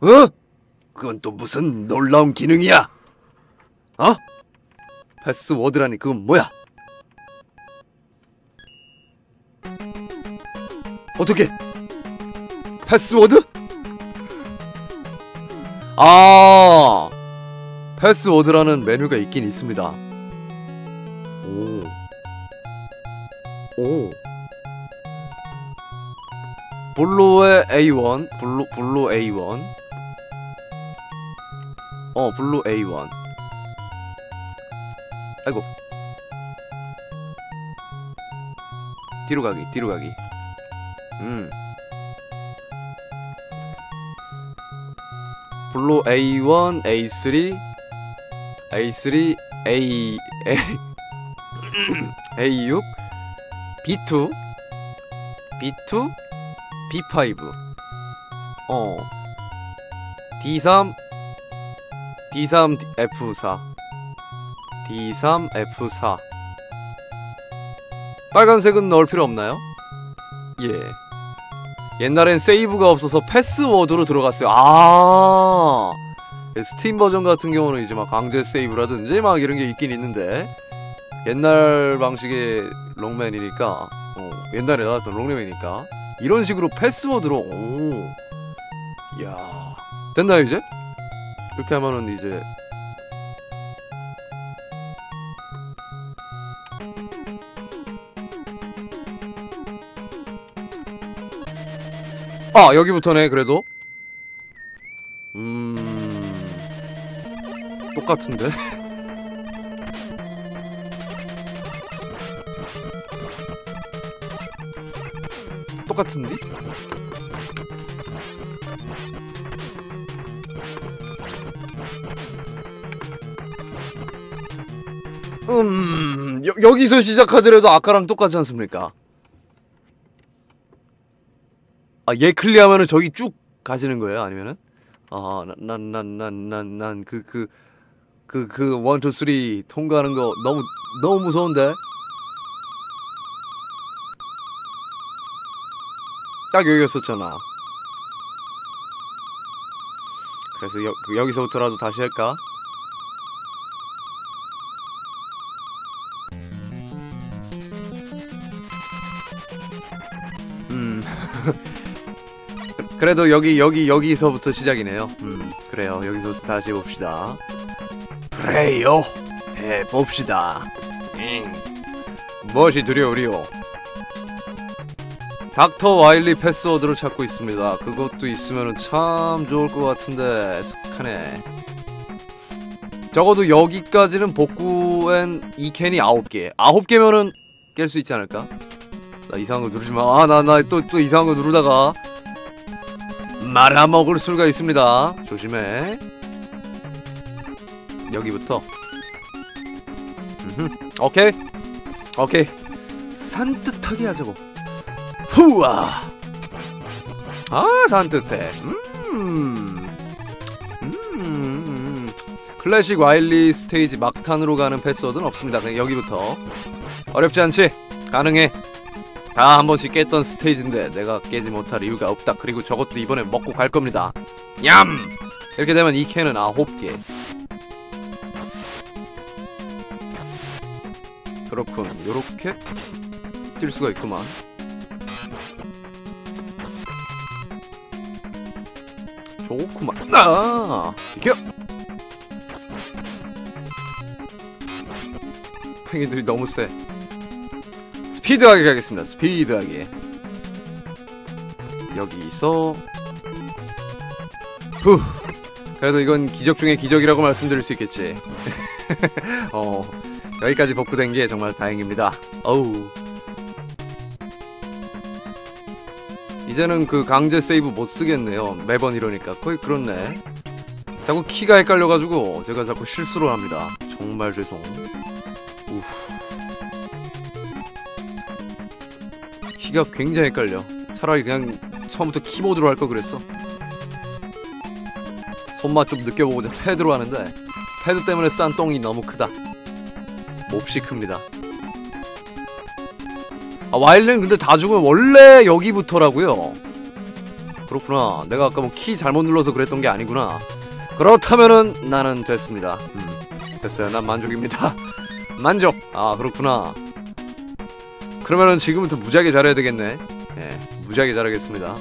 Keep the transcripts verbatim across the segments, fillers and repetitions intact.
어? 그건 또 무슨 놀라운 기능이야? 어? 패스워드라니 그건 뭐야? 어떻게? 패스워드? 아, 패스워드라는 메뉴가 있긴 있습니다. 오, 오. 블루의 에이 원, 블루 블루 에이 원. 어, 블루 에이 원. 아이고. 뒤로 가기, 뒤로 가기. 음. 블루 에이 원, 에이 쓰리, 에이 쓰리, A, A, 에이 육, 비 투, 비 투, 비 파이브. 어. 디 삼, 디 삼, 에프 사. 디 삼, 에프 사. 빨간색은 넣을 필요 없나요? 예. 옛날엔 세이브가 없어서 패스워드로 들어갔어요. 아, 스팀 버전 같은 경우는 이제 막 강제 세이브라든지 막 이런 게 있긴 있는데, 옛날 방식의 롱맨이니까, 어, 옛날에 나왔던 롱맨이니까 이런 식으로 패스워드로. 오, 이야, 됐나요 이제? 이렇게 하면은 이제 아, 여기부터네. 그래도 음... 똑같은데? 똑같은디? 음... 여, 여기서 시작하더라도 아까랑 똑같지 않습니까? 아, 얘 클리어하면은 저기 쭉 가시는 거예요? 아니면은? 아, 난, 난, 난, 난, 난, 그, 그, 그, 그, 원, 투, 쓰리 통과하는 거 너무, 너무 무서운데? 딱 여기였었잖아. 그래서 여, 여기서부터라도 다시 할까? 음. 그래도 여기 여기 여기서부터 시작이네요. 음, 그래요. 여기서부터 다시 해봅시다. 그래요. 해봅시다. 응. 무엇이 두려우리요? 닥터 와일리 패스워드를 찾고 있습니다. 그것도 있으면 참 좋을 것 같은데 습하네. 적어도 여기까지는 복구엔 이 캔이 아홉 개. 아홉 개면은 깰 수 있지 않을까? 나 이상한 거 누르지 마. 아, 나 나 또 또 이상한 거 누르다가 말아먹을 수가 있습니다. 조심해. 여기부터. 음흠. 오케이. 오케이. 산뜻하게 하자고. 후아. 아, 산뜻해. 음. 음. 클래식 와일리 스테이지 막탄으로 가는 패스워드는 없습니다. 그냥 여기부터. 어렵지 않지? 가능해. 다 한 번씩 깼던 스테이지인데 내가 깨지 못할 이유가 없다. 그리고 저것도 이번에 먹고 갈 겁니다. 얌! 이렇게 되면 이 캔은 아홉 개. 그렇군. 요렇게 뛸 수가 있구만. 좋구만. 아! 이겨! 팽이들이 너무 세. 스피드하게 가겠습니다. 스피드하게. 여기서 후. 그래도 이건 기적 중에 기적이라고 말씀드릴 수 있겠지. 어, 여기까지 복구된 게 정말 다행입니다. 어우. 이제는 그 강제 세이브 못 쓰겠네요. 매번 이러니까. 거의 그렇네. 자꾸 키가 헷갈려가지고 제가 자꾸 실수를 합니다. 정말 죄송. 우후. 키가 굉장히 헷갈려. 차라리 그냥 처음부터 키보드로 할 거 그랬어. 손맛 좀 느껴보고자 패드로 하는데 패드 때문에 싼 똥이 너무 크다. 몹시 큽니다. 아, 와일드는 근데 다 죽으면 원래 여기부터라고요. 그렇구나. 내가 아까 뭐 키 잘못 눌러서 그랬던 게 아니구나. 그렇다면은 나는 됐습니다. 음, 됐어요. 난 만족입니다. 만족. 아 그렇구나. 그러면은 지금부터 무지하게 잘해야 되겠네. 예, 무지하게 잘하겠습니다.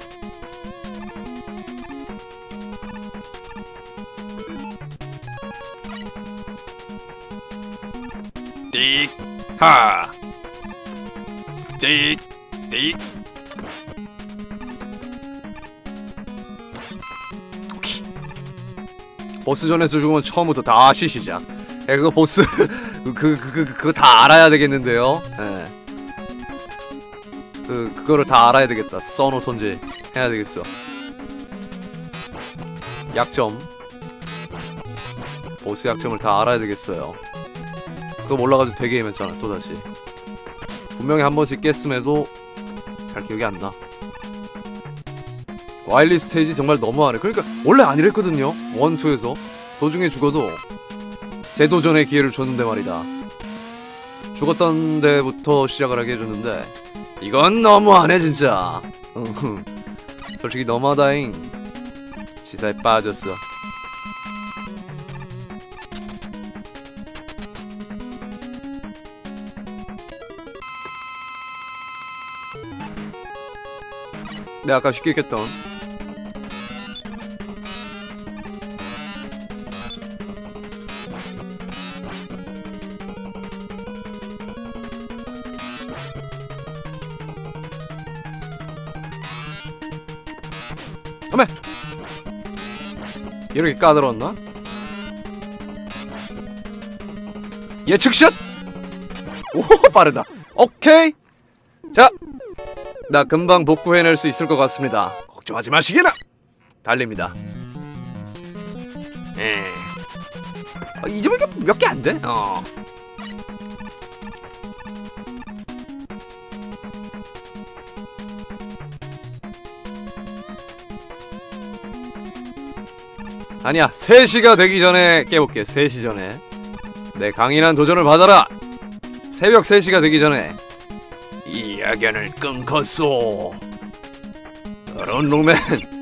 띡 하. 띡 띡. 오케이. 보스전에서 죽으면 처음부터 다시 시작. 예, 그거 보스 그 그 그 그거 다 알아야 되겠는데요. 예. 그 그거를 다 알아야 되겠다. 써노 손질 해야 되겠어. 약점. 보스 약점을 다 알아야 되겠어요. 그거 몰라가지고 되게 헤맸잖아 또다시. 분명히 한 번씩 깼음에도 잘 기억이 안 나. 와일리 스테이지 정말 너무하네. 그러니까 원래 안 이랬거든요. 원, 투에서 도중에 죽어도 재도전의 기회를 줬는데 말이다. 죽었던 데부터 시작을 하게 해줬는데 이건 너무하네 진짜. 솔직히 너무하다잉. 시사에 빠졌어. 내가 아까 쉽게 깼던 어메! 이렇게 까다로웠나? 예측샷! 오 빠르다. 오케이! 자! 나 금방 복구해낼 수 있을 것 같습니다. 걱정하지 마시게나! 달립니다. 에. 어, 이 점이 몇 개 안 돼? 어. 아니야, 세 시가 되기 전에 깨볼게. 세 시 전에 내 강인한 도전을 받아라. 새벽 세 시가 되기 전에 이 악연을 끊겠소. 그런 놈은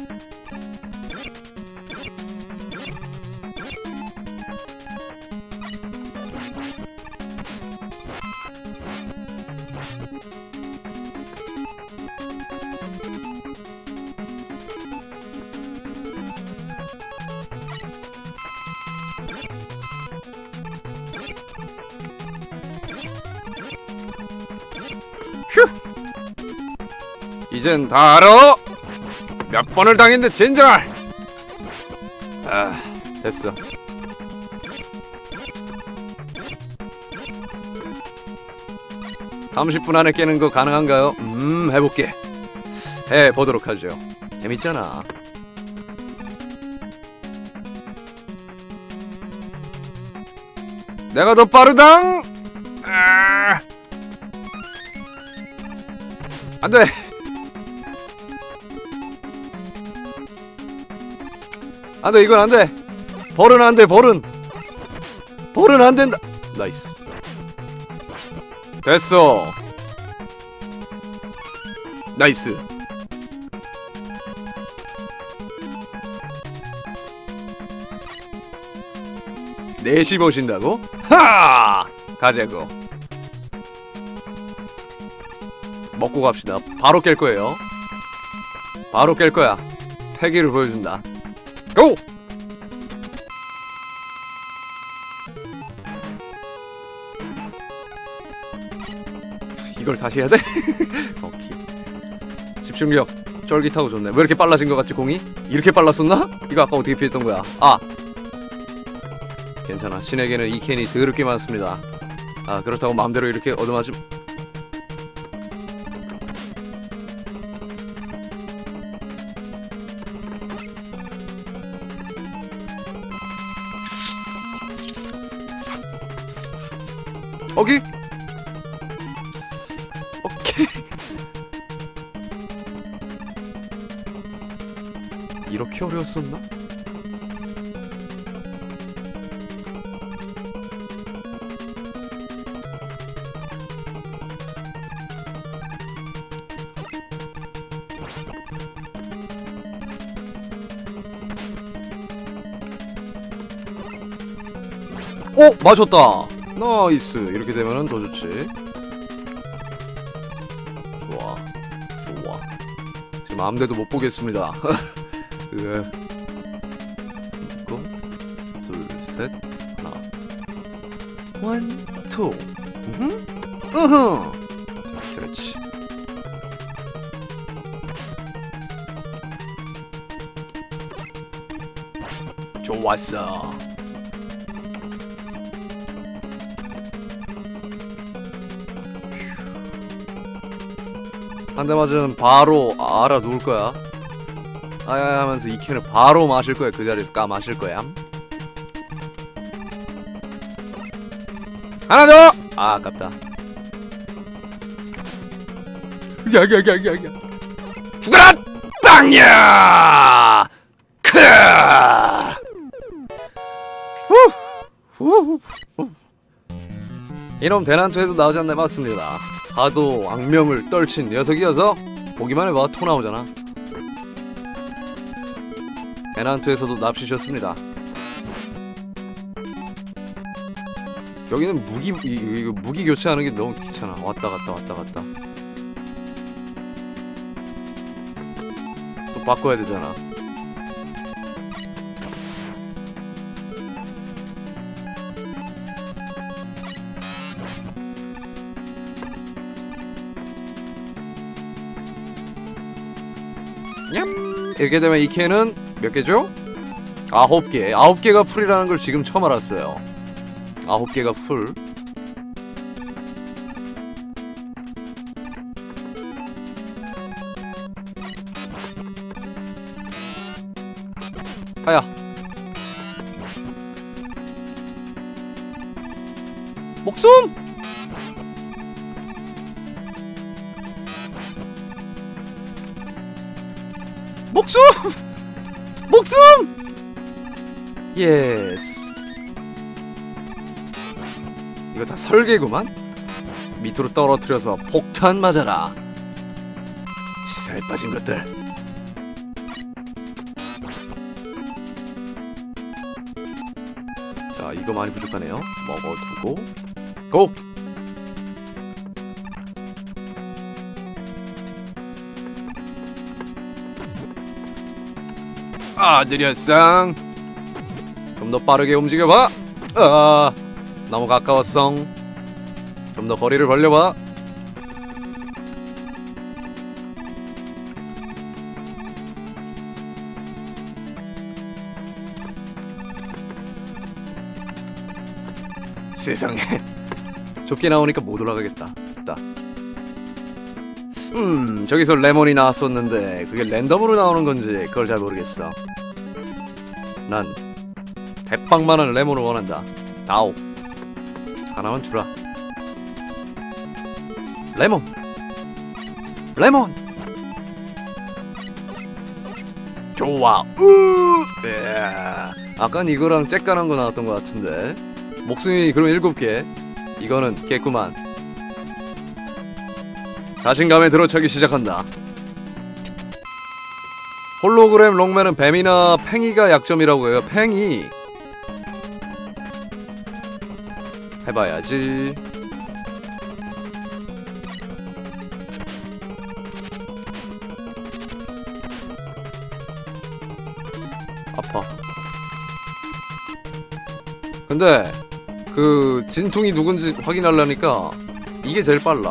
휴! 이젠 다 알아! 몇 번을 당했는데 젠장할! 아, 됐어. 삼십 분 안에 깨는 거 가능한가요? 음, 해볼게. 해보도록 하죠. 재밌잖아. 내가 더 빠르당! 아! 안돼! 안돼, 이건 안돼! 벌은 안돼, 벌은! 벌은 안된다! 나이스. 됐어. 나이스. 넷이 보신다고? 하! 가자고. 먹고 갑시다. 바로 깰 거예요. 바로 깰 거야. 패기를 보여준다. 고! 이걸 다시 해야 돼? 오케이. 집중력 쫄깃하고 좋네. 왜 이렇게 빨라진 것 같지, 공이? 이렇게 빨랐었나? 이거 아까 어떻게 피했던 거야? 아! 괜찮아. 신에게는 이 캔이 더럽게 많습니다. 아, 그렇다고 마음대로 이렇게 얻어맞음. 오케이. 오케이. 이렇게 어려웠었나? 어! 맞췄다! 나이스! 이렇게 되면은 더 좋지. 좋아. 좋아. 지금 아무데도 못 보겠습니다. 그... 이거 둘, 셋, 하나. 원, 투. 으흠. 으흠. 그렇지. 좋았어. 한 대 맞으면 바로 알아놓을 거야. 아야 하면서 이 캔을 바로 마실 거야. 그 자리에서 까 마실 거야. 하나 더! 아, 아깝다. 야야야야야. 죽어라! 빵야! 크아! 후! 후! 이놈 대난투에도 나오지 않나 맞습니다. 하도 악명을 떨친 녀석이어서 보기만 해봐 토 나오잖아. 대난투에서도 납치셨습니다. 여기는 무기 이, 이, 무기 교체하는 게 너무 귀찮아. 왔다 갔다 왔다 갔다. 또 바꿔야 되잖아. 냠! 이렇게 되면 이 캔은 몇 개죠? 아홉 개. 아홉 개가 풀이라는 걸 지금 처음 알았어요. 아홉 개가 풀. 아야. 목숨! 목숨! 목숨! 예스. 이거 다 설계구만? 밑으로 떨어뜨려서 폭탄 맞아라. 시사에 빠진 것들. 자, 이거 많이 부족하네요. 먹어두고 고! 아, 느렸상. 좀 더 빠르게 움직여봐. 아, 너무 가까웠어. 좀 더 거리를 벌려봐. 세상에. 좁게 나오니까 못 올라가겠다. 됐다. 음, 저기서 레몬이 나왔었는데 그게 랜덤으로 나오는 건지 그걸 잘 모르겠어. 난 대빵만한 레몬을 원한다. 다오. 하나만 주라. 레몬! 레몬! 좋아. 으! 아깐 이거랑 쬐깐한 거 나왔던 것 같은데. 목숨이 그럼 일곱 개. 이거는 깼구만. 자신감에 들어차기 시작한다. 홀로그램 롱맨은 뱀이나 팽이가 약점이라고 해요. 팽이. 해봐야지. 아파. 근데 그 진통이 누군지 확인하려니까 이게 제일 빨라.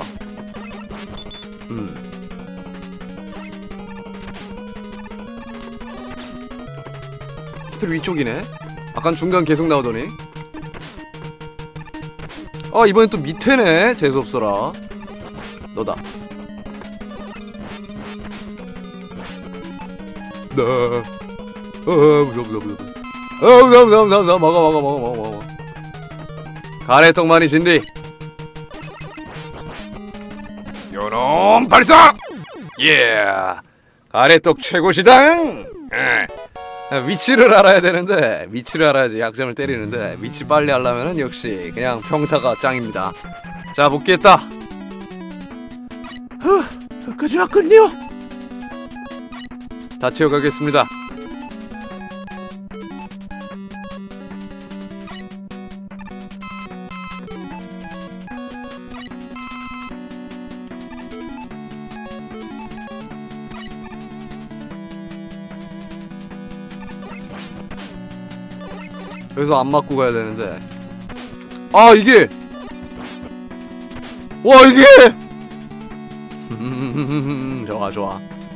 음. 하필 위쪽이네. 아깐 중간 계속 나오더니. 아, 이번엔 또 밑에네. 재수없어라. 너다. 나. 어, 무서워, 무서워, 무서워. 어, 무서워, 무서워, 무서워. 먹어, 먹어, 먹어, 먹어, 먹어. 가래떡 많이 진리. 요놈 발사! 예! 가래떡 최고시당! 에. 위치를 알아야 되는데 위치를 알아야지 약점을 때리는데 위치 빨리 하려면은 역시 그냥 평타가 짱입니다. 자, 복귀했다. 후, 여기까지 왔군요. 다 채워가겠습니다. 여기서 안 맞고 가야 되는데. 아 이게 와 이게 좋아 좋아.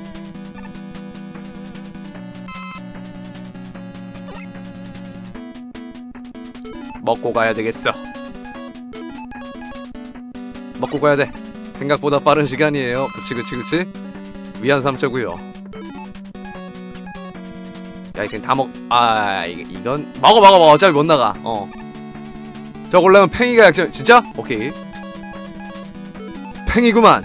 먹고 가야 되겠어. 먹고 가야 돼. 생각보다 빠른 시간이에요. 그치 그치 그치. 위안 삼자고요. 야 이건 다 먹. 아 이, 이건 먹어 먹어 먹어. 어차피 못 나가. 어. 저걸려면 팽이가 약점. 진짜? 오케이. 팽이구만.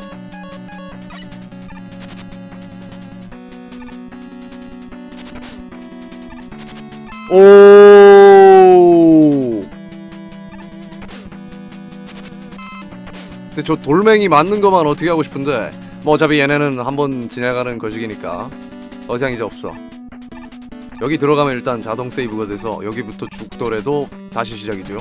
오. 근데 저 돌멩이 맞는 거만 어떻게 하고 싶은데 뭐 어차피 얘네는 한번 지나가는 거식이니까 어장이 이제 없어. 여기 들어가면 일단 자동 세이브가 돼서 여기부터 죽더라도 다시 시작이죠.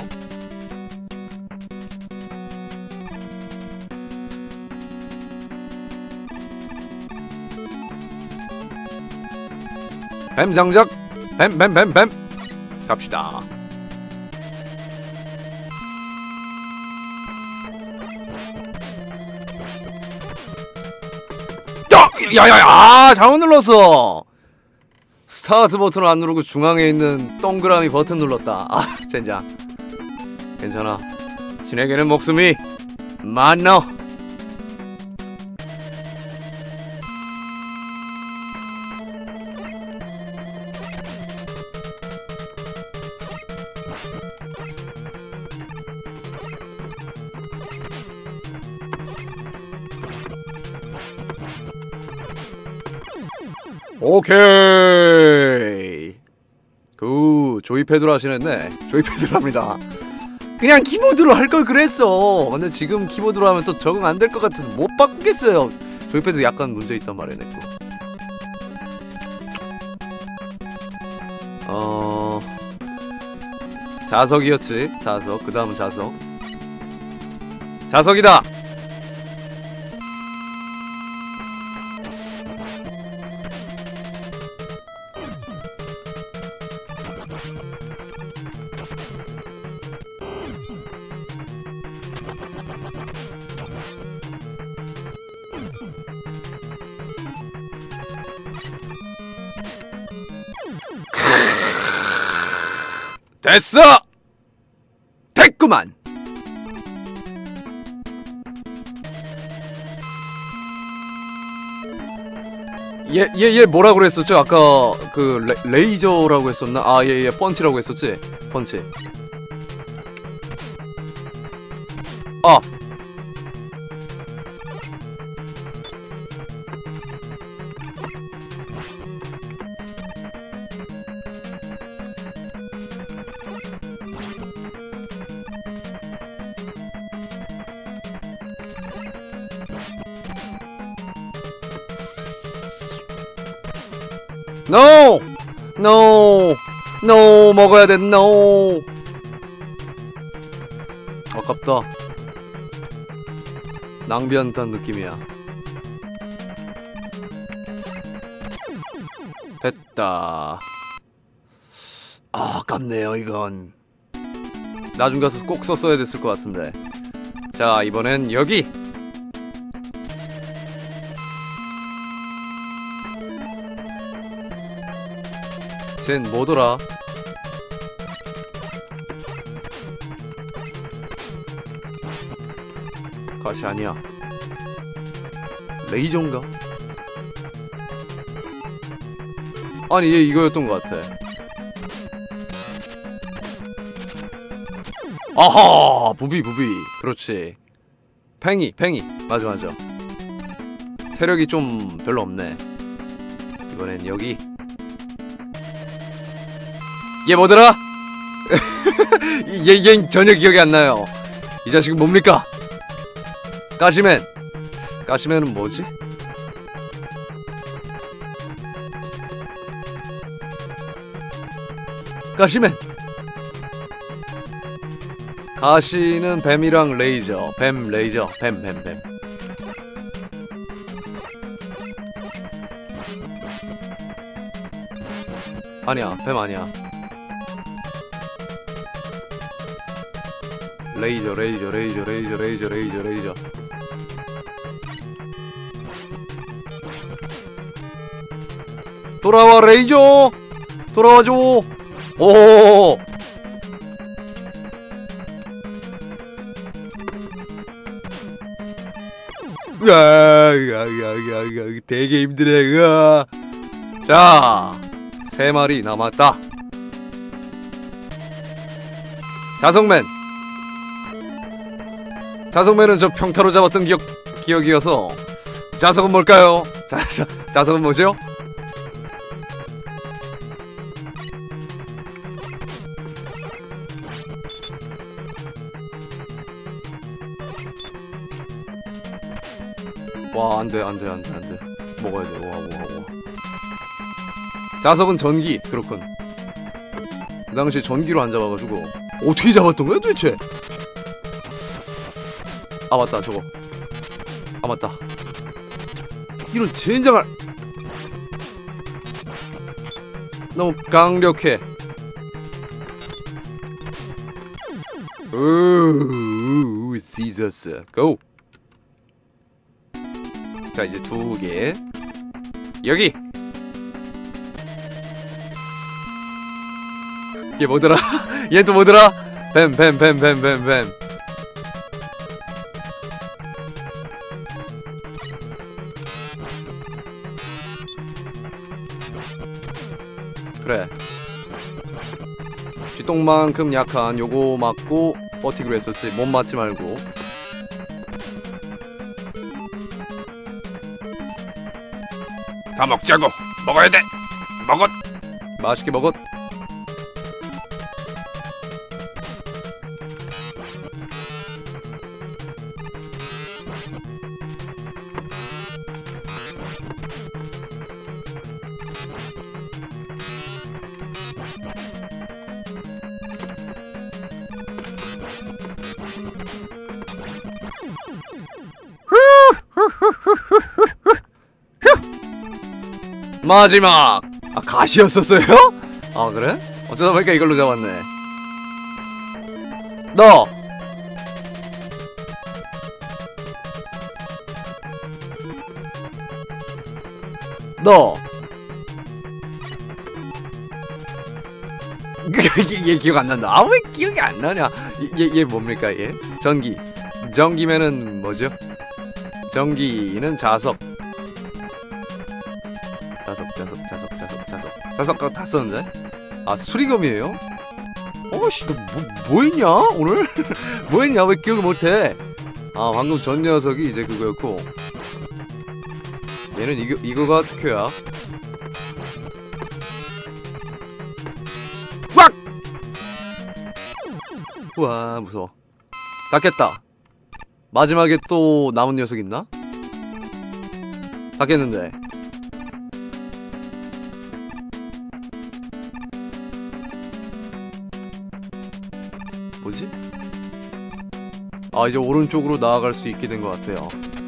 뱀 장작! 뱀 뱀 뱀 뱀! 갑시다. 야야야! 아, 잘못 눌렀어! 스타트 버튼을 안 누르고 중앙에 있는 동그라미 버튼 눌렀다. 아, 젠장. 괜찮아. 신에게는 목숨이 많어. 오케이. 그 조이패드로 하시는데 조이패드로 합니다. 그냥 키보드로 할 걸 그랬어. 근데 지금 키보드로 하면 또 적응 안 될 것 같아서 못 바꾸겠어요. 조이패드 약간 문제 있단 말이야, 내 거. 어 자석이었지. 자석. 그 다음은 자석. 자석이다. 됐어! 됐구만! 얘, 얘, 얘 뭐라고 그랬었죠? 아까 그 레, 레이저라고 했었나? 아, 얘, 얘 펀치라고 했었지? 펀치. 아! No! No! No! 먹어야 돼, no! 아깝다. 낭비한 듯한 느낌이야. 됐다. 아, 아깝네요, 이건. 나중 가서 꼭 썼어야 됐을 것 같은데. 자, 이번엔 여기! 쟨 뭐더라? 가시 아니야. 레이저인가? 아니 얘 이거였던 것 같아. 아하! 부비 부비. 그렇지. 팽이 팽이. 맞아 맞아. 세력이 좀 별로 없네. 이번엔 여기. 얘 뭐더라? 얘, 얘 전혀 기억이 안 나요. 이 자식은 뭡니까? 가시맨. 가시맨은 뭐지? 가시맨. 가시는 뱀이랑 레이저. 뱀 레이저. 뱀 뱀 뱀. 아니야. 뱀 아니야. 레이저 레이저 레이저 레이저 레이저 레이저 레이저. 돌아와 레이저. 돌아와줘. 오. 으아으아으아으아 되게 힘드네. 으아. 자, 세 마리 남았다. 자석맨. 자석맨은 저 평타로 잡았던 기억 기억이어서. 자석은 뭘까요? 자, 자 자석은 뭐죠? 와, 안돼 안돼 안돼 안돼. 먹어야 돼. 와, 와, 와. 자석은 전기. 그렇군. 그 당시에 전기로 안 잡아가지고 어떻게 잡았던 거야 도대체? 아 맞다 저거. 아 맞다. 이런 젠장할. 너무 강력해. 으으으 시저스 고. 자 이제 두 개. 여기. 얘 뭐더라? 얘 또 뭐더라? 뱀 뱀 뱀 뱀 뱀 뱀. 그래. 쥐똥만큼 약한 요거 맞고 버티기로 했었지. 못 맞지 말고. 다 먹자고. 먹어야 돼. 먹었. 맛있게 먹었. 마지막! 아 가시였었어요? 아 그래? 어쩌다 보니까 이걸로 잡았네. 너! 너! 얘 기억 안 난다. 아 왜 기억이 안 나냐? 얘, 얘 뭡니까 얘? 전기. 전기면은 뭐죠? 전기는 자석. 자석 자석 자석 자석 자석 자석 다 썼는데? 아 수리검이에요? 어씨 너 뭐 뭐했냐 오늘? 뭐했냐 왜 기억을 못해? 아 방금 전 녀석이 이제 그거였고 얘는 이거 이거가 특효야. 왁! 우와 무서워. 다 깼다. 마지막에 또 남은 녀석 있나? 다 깼는데. 뭐지? 아 이제 오른쪽으로 나아갈 수 있게 된 것 같아요.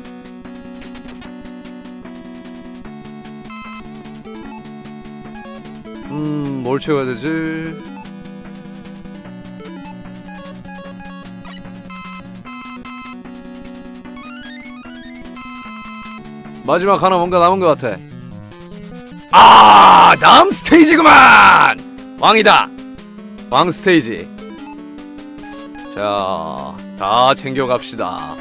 음... 뭘 채워야 되지? 마지막 하나 뭔가 남은 것 같아. 아 다음 스테이지구만! 왕이다! 왕 스테이지. 자, 다 챙겨갑시다.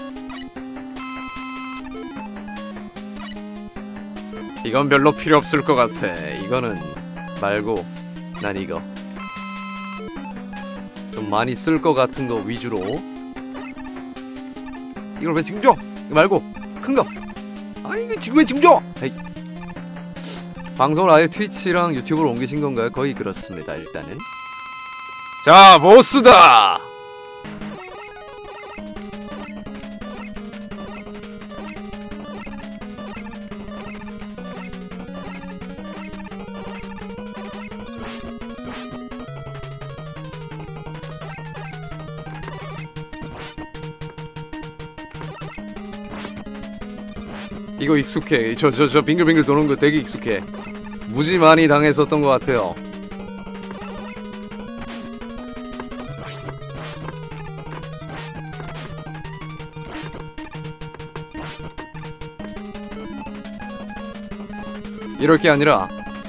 이건 별로 필요 없을 것 같아. 이거는 말고 난 이거 좀 많이 쓸 것 같은 거 위주로. 이걸 왜 지금 줘? 이거 말고 큰 거. 아니 이거 지금 왜 지금 줘? 에이. 방송을 아예 트위치랑 유튜브로 옮기신 건가요? 거의 그렇습니다. 일단은 자 보스다. 이거 익숙해. 저 저 저 빙글빙글 도는 거 되게 익숙해. 무지 많이 당했었던 것 같아요. 이럴 게 아니라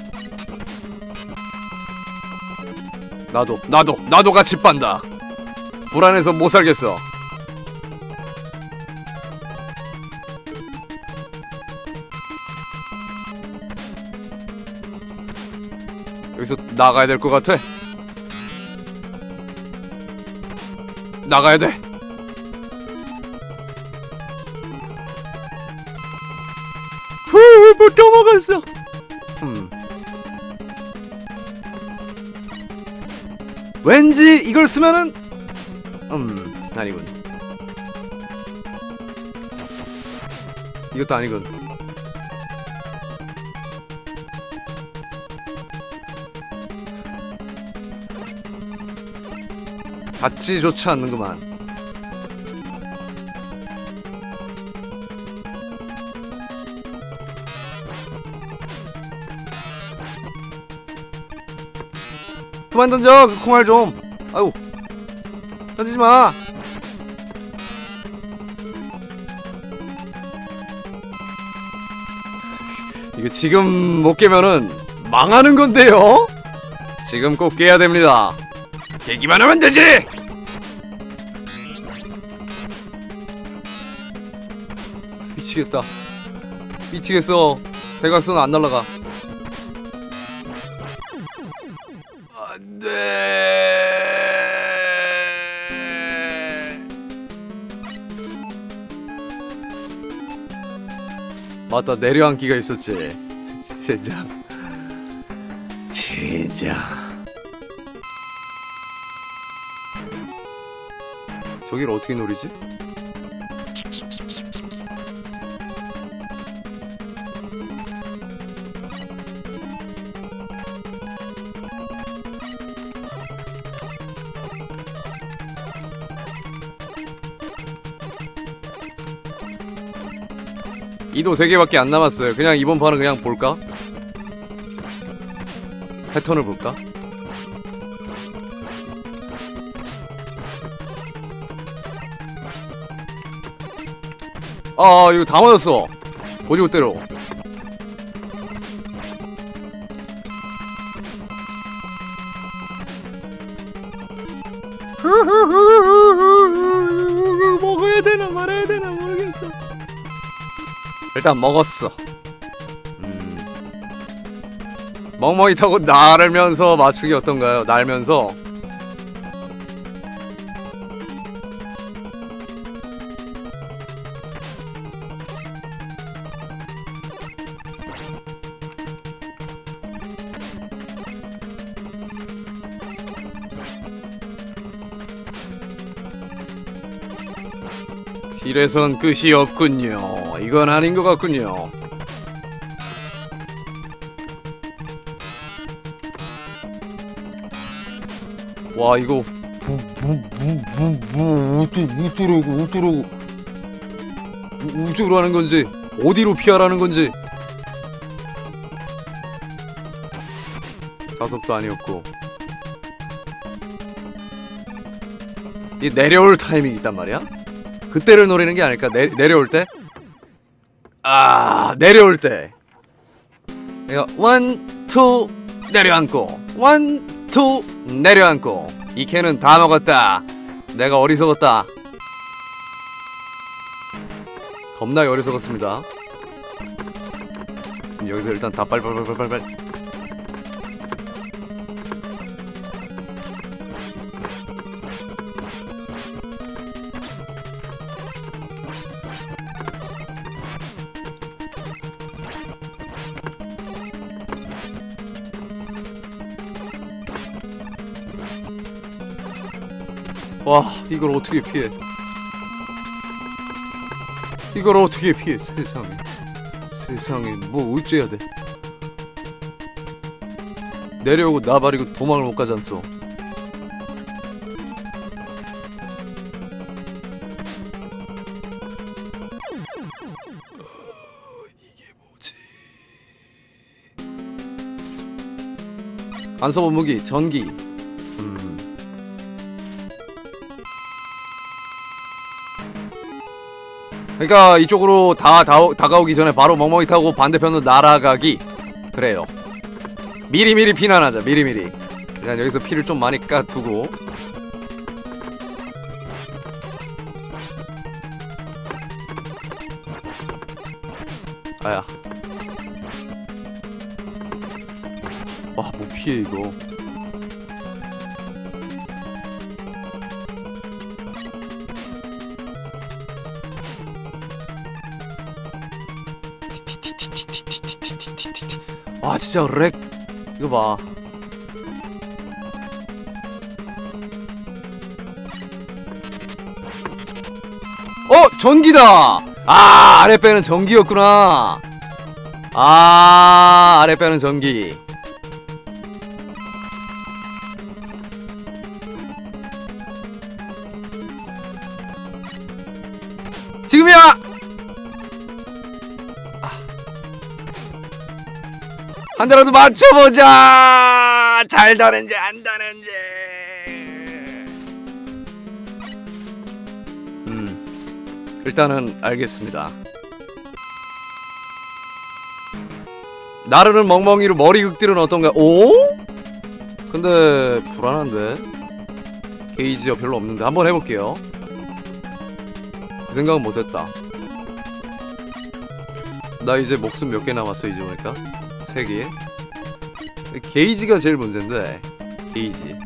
나도 나도 나도 같이 빤다. 불안해서 못 살겠어. 여기서 나가야 될 것 같아. 나가야 돼. 후, 못 넘어갔어. 음. 왠지 이걸 쓰면은 음 아니군. 이것도 아니군. 닿지 좋지 않는구만. 그만 던져 그 콩알 좀. 아유 던지지 마. 이거 지금 못 깨면은 망하는 건데요. 지금 꼭 깨야 됩니다. 깨기만 하면 되지. 미치겠다. 미치겠어. 대각선 안 날라가. 맞다, 내려앉기가 있었지. 진짜 진짜 저길 어떻게 노리지? 이도 세 개밖에 안 남았어요. 그냥 이번 판은 그냥 볼까? 패턴을 볼까? 아, 이거 다 맞았어. 오지고 때려. 먹어야 되나 말아야 되나 모르겠어. 일단 먹었어. 음. 멍멍이 타고 날면서 맞추기 어떤가요? 날면서. 이래선 끝이 없군요. 이건 아닌 것 같군요. 와, 이거 어쩌라고 어쩌라고 어쩌라고 하는 건지, 어디로 피하라는 건지. 자석도 아니었고. 이 내려올 타이밍이 있단 말이야? 그때를 노리는 게 아닐까? 내, 내려올 때? 아, 내려올 때. 내가 원, 투, 내려앉고, 원, 투, 내려앉고. 이 캔은 다 먹었다. 내가 어리석었다. 겁나게 어리석었습니다. 그럼 여기서 일단 다 빨빨빨빨빨빨. 와, 이걸 어떻게 피해? 이걸 어떻게 피해? 세상에, 세상에, 뭐 어째야 돼? 내려오고 나발이고 도망을 못 가잖소. 이게 뭐지? 안 써본 무기, 전기. 그러니까 이쪽으로 다, 다 다가오기 전에 바로 멍멍이 타고 반대편으로 날아가기. 그래요. 미리미리 비난하자. 미리미리. 그냥 여기서 피를 좀 많이 까두고. 아야. 와, 뭐 피해 이거. 와, 진짜 렉. 이거 봐. 어! 전기다! 아, 아랫배는 전기였구나. 아, 아랫배는 전기. 지금이야! 아. 한 대라도 맞춰보자! 잘 다는지 안 다는지. 음, 일단은 알겠습니다. 나르는 멍멍이로 머리 극딜은 어떤가? 오? 근데 불안한데? 게이지가 별로 없는데 한번 해볼게요. 그 생각은 못했다. 나 이제 목숨 몇 개 남았어 이제 보니까? 세 개? 게이지가 제일 문제인데. 게이지.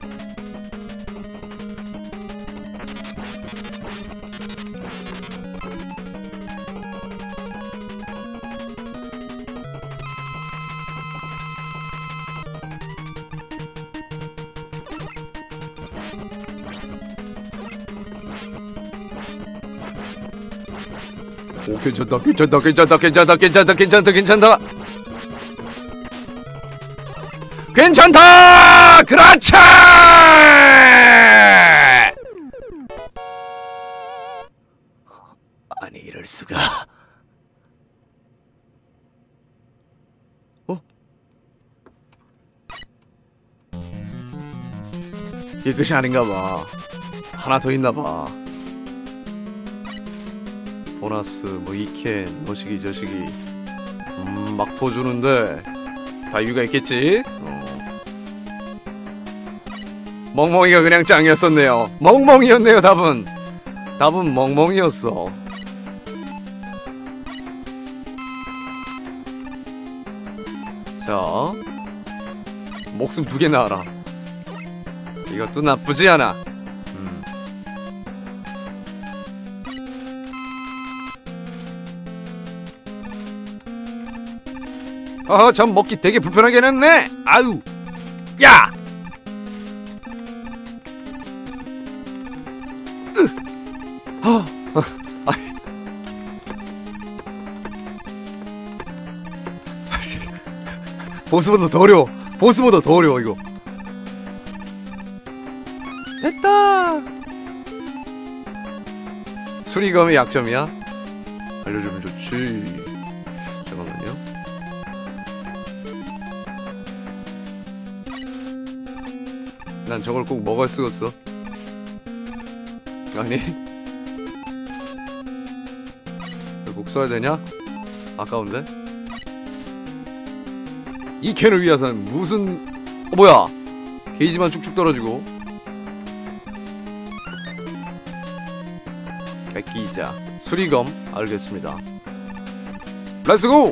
오, 괜찮다, 괜찮다, 괜찮다, 괜찮다, 괜찮다, 괜찮다, 괜찮다. 괜찮다! 그렇지! 아니, 이럴 수가. 어? 이게 끝이 아닌가 봐. 하나 더 있나 봐. 보너스 뭐 이캔 뭐시기 저시기 음, 막 보주는데 다 이유가 있겠지? 어. 멍멍이가 그냥 짱이었었네요. 멍멍이였네요. 답은 답은 멍멍이였어. 자, 목숨 두 개 나와라. 이것도 나쁘지 않아. 어허, 전 먹기 되게 불편하게 해놨네. 아유, 야! 으! 어, 어, 아이. 보스보다 더 어려워. 보스보다 더 어려워 이거. 됐다. 수리검이 약점이야? 알려주면 좋지. 잠깐만요. 난 저걸 꼭 먹어야 쓰겠어. 아니, 꼭 써야 되냐? 아까운데? 이 캔을 위해서는 무슨... 어, 뭐야? 게이지만 쭉쭉 떨어지고. 백기이자 수리검 알겠습니다. 렛츠고!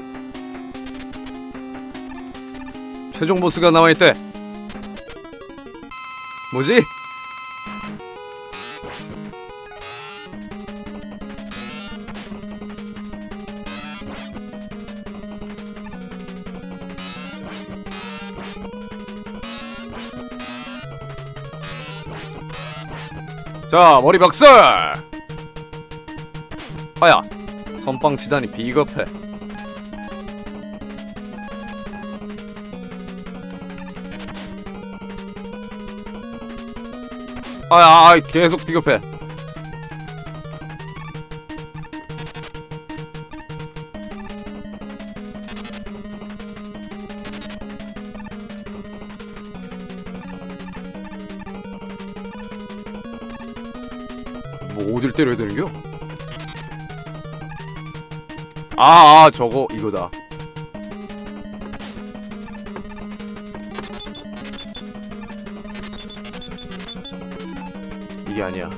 최종 보스가 나와있대. 뭐지? 자, 머리 박살! 아야, 선빵 치다니 비겁해. 아야, 계속 비겁해. 뭐 어딜 때려야 되는겨? 아, 아, 저거 이거다. 이게 아니야.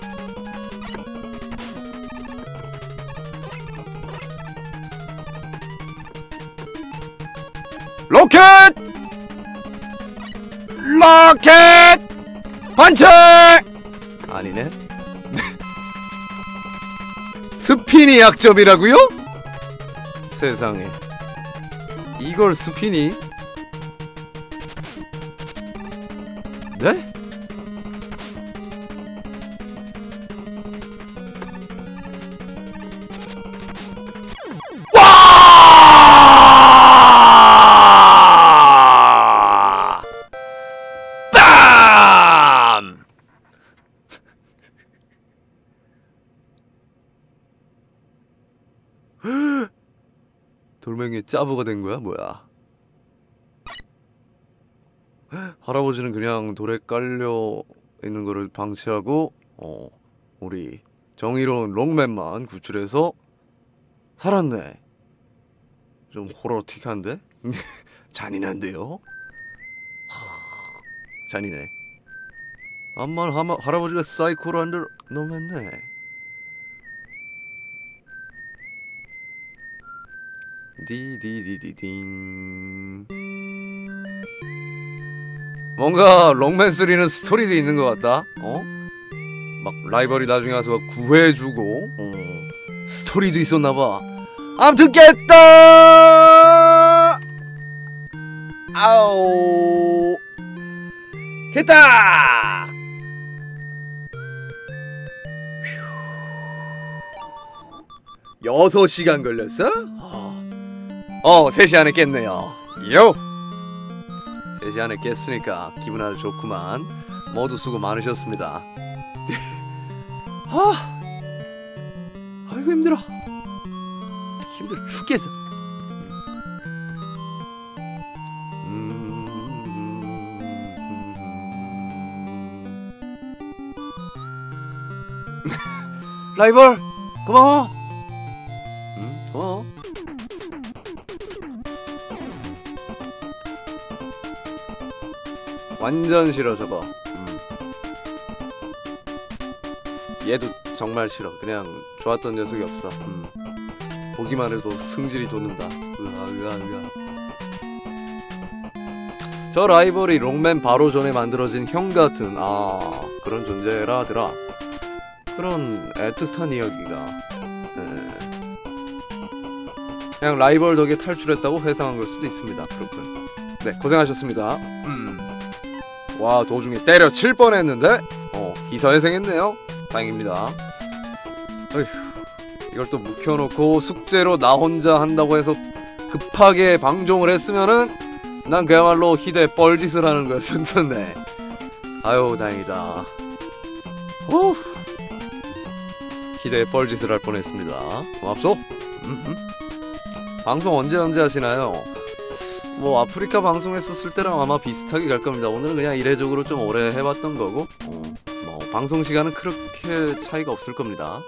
로켓! 로켓! 반칙! 아니네. 스핀이 약점이라고요? 세상에. 이걸 스핀이? 네? 와! 빰! 돌멩이에 짜부가 된 거야? 뭐야? 할아버지는 그냥 돌에 깔려 있는 거를 방치하고 어 우리 정의로운 롱맨만 구출해서 살았네. 좀 호러틱한데? 잔인한데요? 잔인해. 암만 하마, 할아버지가 사이코로 한들 너무했네. 디디디디딩. 뭔가 롱맨쓰리는 스토리도 있는 것 같다. 어? 막 라이벌이 나중에 와서 구해주고 어. 스토리도 있었나봐. 아무튼 깼다. 아오 깼다. 여섯 시간 걸렸어? 어, 세 시 안에 깼네요. 요! 세 시 안에 깼으니까 기분 아주 좋구만. 모두 수고 많으셨습니다. 아, 아이고 힘들어. 힘들어 죽겠어. 라이벌 고마워. 응, 고마워. 완전 싫어 저거. 음. 얘도 정말 싫어. 그냥 좋았던 녀석이 없어. 음. 보기만 해도 승질이 돋는다. 으아 으아 으아. 저 라이벌이 롱맨 바로 전에 만들어진 형 같은 아 그런 존재라더라. 그런 애틋한 이야기가. 네. 그냥 라이벌 덕에 탈출했다고 회상한 걸 수도 있습니다. 그렇군. 네 고생하셨습니다. 음. 와 도중에 때려칠 뻔했는데 어 기사회생했네요. 다행입니다. 어휴, 이걸 또 묵혀놓고 숙제로 나 혼자 한다고 해서 급하게 방종을 했으면은 난 그야말로 희대 뻘짓을 하는 거였었네. 아유 다행이다. 후. 희대 뻘짓을 할 뻔했습니다. 고맙소. 음흠. 방송 언제 언제 하시나요? 뭐 아프리카 방송했었을 때랑 아마 비슷하게 갈 겁니다. 오늘은 그냥 이례적으로 좀 오래 해봤던 거고 어, 뭐 방송 시간은 그렇게 차이가 없을 겁니다.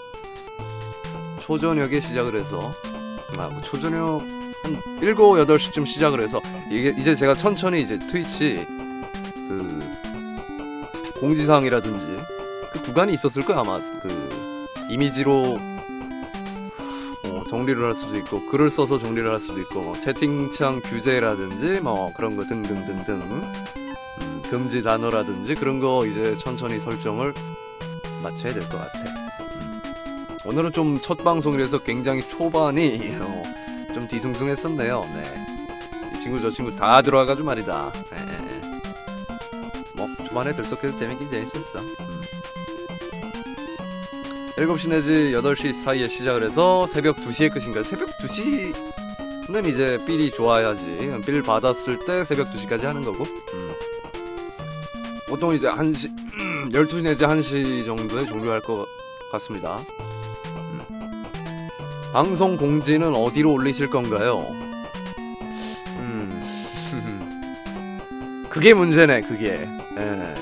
초저녁에 시작을 해서 아, 뭐 초저녁 한 일곱, 여덟 시쯤 시작을 해서 이게 이제 제가 천천히 이제 트위치 그 공지사항이라든지 그 구간이 있었을 거야 아마 그 이미지로 어, 정리를 할 수도 있고 글을 써서 정리를 할 수도 있고 뭐 채팅창 규제라든지 뭐 그런 거 등등등등 음, 금지 단어라든지 그런 거 이제 천천히 설정을 맞춰야 될 것 같아. 음. 오늘은 좀 첫 방송이라서 굉장히 초반이 어, 좀 뒤숭숭했었네요. 네. 이 친구 저 친구 다 들어와가지고 말이다. 네. 뭐 초반에 들썩해서 재밌긴 재밌었어. 음. 일곱 시 내지 여덟 시 사이에 시작을 해서 새벽 두 시에 끝인가요? 새벽 두 시는 이제 필이 좋아야지. 필 받았을 때 새벽 두 시까지 하는 거고 음. 보통 이제 한 시, 음, 열두 시 내지 한 시 정도에 종료할 것 같습니다. 음. 방송 공지는 어디로 올리실 건가요? 음. 그게 문제네 그게. 예.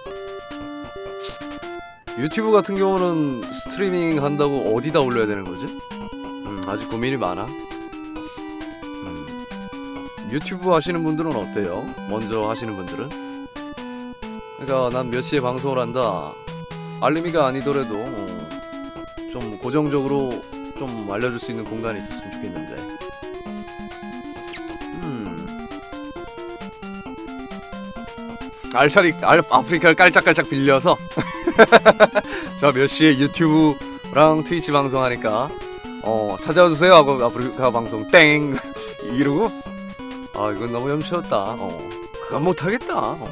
유튜브 같은 경우는 스트리밍 한다고 어디다 올려야 되는 거지? 음, 아직 고민이 많아. 음, 유튜브 하시는 분들은 어때요? 먼저 하시는 분들은? 그러니까 난 몇 시에 방송을 한다. 알림이가 아니더라도 어, 좀 고정적으로 좀 알려줄 수 있는 공간이 있었으면 좋겠는데. 음. 알차리 알 아프리카를 깔짝깔짝 빌려서 저 몇 시에 유튜브랑 트위치 방송하니까 어 찾아와 주세요 하고 아프리카 방송 땡 이러고 아 이건 너무 염치였다. 어 그건 못하겠다. 어.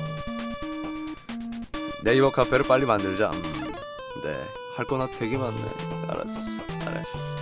네이버 카페를 빨리 만들자. 음. 네 할 거나 되게 많네. 알았어 알았어.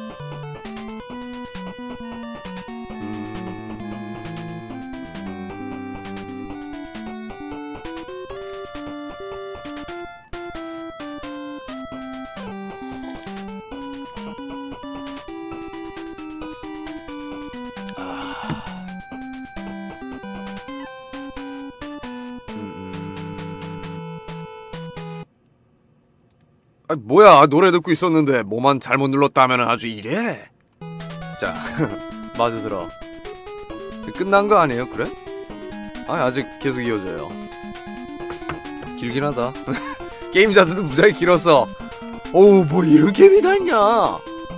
아 뭐야 노래 듣고 있었는데 뭐만 잘못 눌렀다 하면 아주 이래. 자 마저 들어. 끝난 거 아니에요 그래? 아니 아직 계속 이어져요. 길긴 하다. 게임 자체도 무지하게 길었어. 어우 뭐 이런 게임이 다 있냐.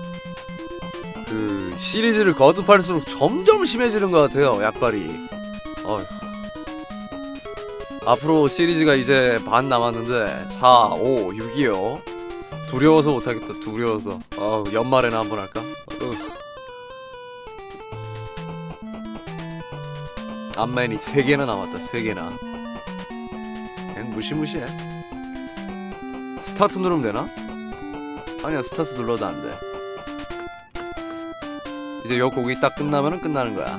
그 시리즈를 거듭할수록 점점 심해지는 것 같아요 약발이. 어휴. 앞으로 시리즈가 이제 반 남았는데 사, 오, 육이요. 두려워서 못하겠다. 두려워서. 어 연말에나 한번 할까? 어. 암맨이 세 개나 남았다. 세 개나. 그냥 무시무시해. 스타트 누르면 되나? 아니야 스타트 눌러도 안 돼. 이제 요 곡이 딱 끝나면은 끝나는 거야.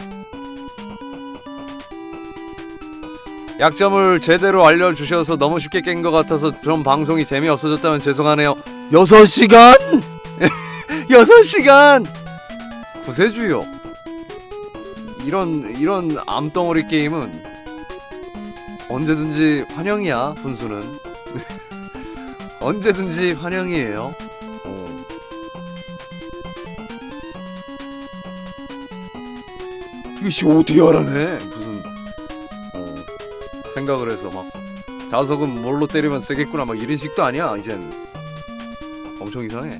약점을 제대로 알려주셔서 너무 쉽게 깬 것 같아서 좀 방송이 재미없어졌다면 죄송하네요. 여섯 시간! 여섯 시간! 구세주요. 이런 이런 암덩어리 게임은 언제든지 환영이야. 분수는 언제든지 환영이에요. 어. 이것이 어떻게 알아내? 무슨 어. 생각을 해서 막 자석은 뭘로 때리면 세겠구나 막 이런 식도 아니야. 이젠 엄청 이상해.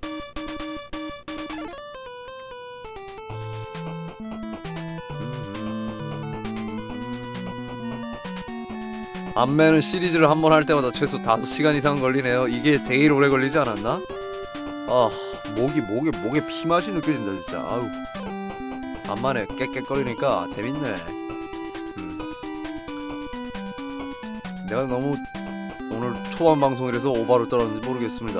안매는 시리즈를 한 번 할 때마다 최소 다섯 시간 이상 걸리네요. 이게 제일 오래 걸리지 않았나? 아 목이 목에 목에 피맛이 느껴진다 진짜. 아우 간만에 깨깨거리니까 재밌네. 음. 내가 너무 오늘 초반 방송이라서 오바로 떨었는지 모르겠습니다.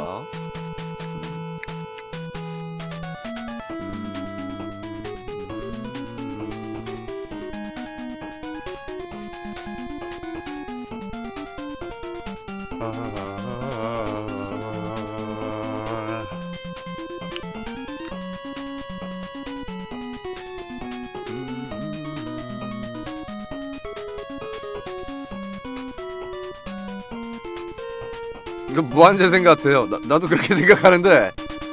이거 무한재생 같아요. 나, 나도 그렇게 생각하는데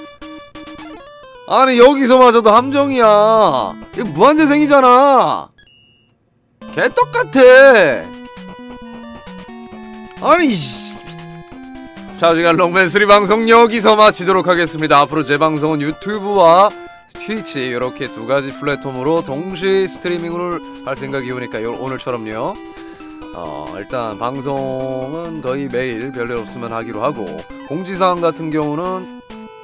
아니 여기서마저도 함정이야. 이거 무한재생이잖아. 개떡같아. 아니 자주간 롱맨쓰리 방송 여기서 마치도록 하겠습니다. 앞으로 제 방송은 유튜브와 트위치 이렇게 두 가지 플랫폼으로 동시 스트리밍을 할 생각이오니까 오늘처럼요. 어 일단 방송은 거의 매일 별일 없으면 하기로 하고 공지사항 같은 경우는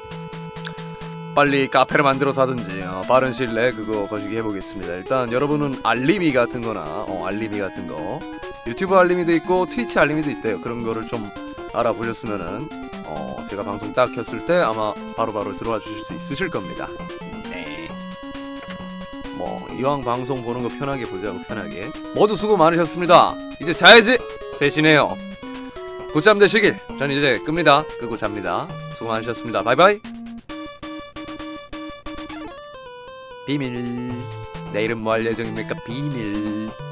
빨리 카페를 만들어서 하든지 어, 빠른 시일 내에 그거 거시기 해보겠습니다. 일단 여러분은 알림이 같은 거나 어, 알림이 같은 거 유튜브 알림이도 있고 트위치 알림이도 있대요. 그런 거를 좀 알아보셨으면은 어, 제가 방송 딱 켰을 때 아마 바로바로 바로 들어와 주실 수 있으실 겁니다. 네. 뭐 이왕 방송 보는 거 편하게 보자고 편하게. 모두 수고 많으셨습니다. 이제 자야지. 셋이네요. 굿잠 되시길. 전 이제 끕니다. 끄고 잡니다. 수고 많으셨습니다. 바이바이. 비밀. 내일은 뭐 할 예정입니까? 비밀.